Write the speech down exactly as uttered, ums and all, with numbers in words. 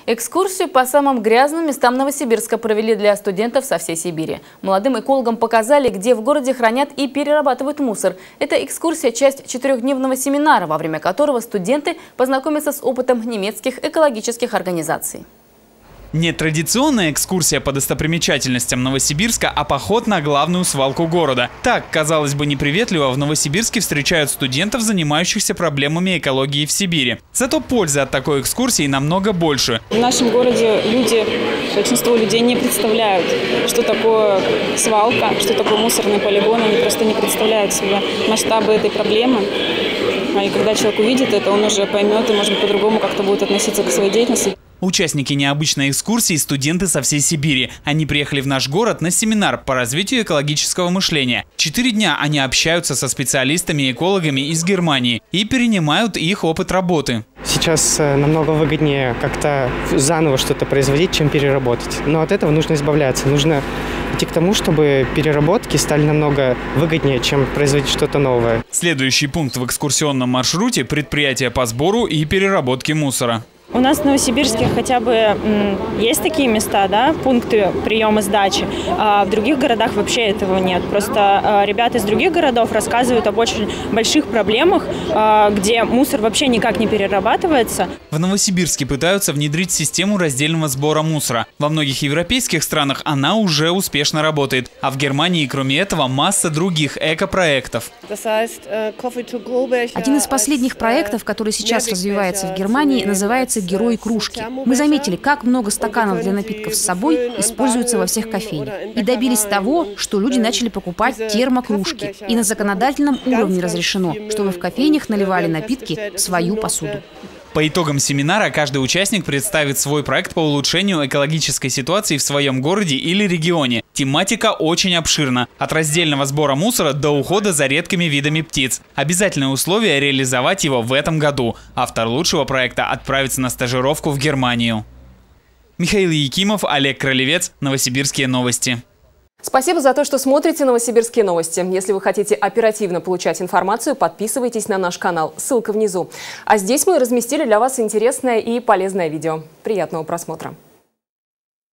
Экскурсию по самым грязным местам Новосибирска провели для студентов со всей Сибири. Молодым экологам показали, где в городе хранят и перерабатывают мусор. Эта экскурсия – часть четырехдневного семинара, во время которого студенты познакомятся с опытом немецких экологических организаций. Не традиционная экскурсия по достопримечательностям Новосибирска, а поход на главную свалку города. Так, казалось бы, неприветливо в Новосибирске встречают студентов, занимающихся проблемами экологии в Сибири. Зато пользы от такой экскурсии намного больше. В нашем городе люди, большинство людей не представляют, что такое свалка, что такое мусорный полигон. Они просто не представляют себе масштабы этой проблемы. И когда человек увидит это, он уже поймет и, может быть, по-другому как-то будет относиться к своей деятельности. Участники необычной экскурсии – студенты со всей Сибири. Они приехали в наш город на семинар по развитию экологического мышления. Четыре дня они общаются со специалистами и экологами из Германии и перенимают их опыт работы. Сейчас намного выгоднее как-то заново что-то производить, чем переработать. Но от этого нужно избавляться. Нужно идти к тому, чтобы переработки стали намного выгоднее, чем производить что-то новое. Следующий пункт в экскурсионном маршруте – предприятие по сбору и переработке мусора. У нас в Новосибирске хотя бы м, есть такие места, да, пункты приема сдачи, а в других городах вообще этого нет. Просто а, ребята из других городов рассказывают об очень больших проблемах, а, где мусор вообще никак не перерабатывается. В Новосибирске пытаются внедрить систему раздельного сбора мусора. Во многих европейских странах она уже успешно работает. А в Германии, кроме этого, масса других экопроектов. Один из последних проектов, который сейчас развивается в Германии, называется «Герои кружки». Мы заметили, как много стаканов для напитков с собой используются во всех кофейнях. И добились того, что люди начали покупать термокружки. И на законодательном уровне разрешено, чтобы в кофейнях наливали напитки в свою посуду. По итогам семинара каждый участник представит свой проект по улучшению экологической ситуации в своем городе или регионе. Тематика очень обширна. От раздельного сбора мусора до ухода за редкими видами птиц. Обязательное условие – реализовать его в этом году. Автор лучшего проекта отправится на стажировку в Германию. Михаил Якимов, Олег Кролевец, Новосибирские новости. Спасибо за то, что смотрите Новосибирские новости. Если вы хотите оперативно получать информацию, подписывайтесь на наш канал. Ссылка внизу. А здесь мы разместили для вас интересное и полезное видео. Приятного просмотра.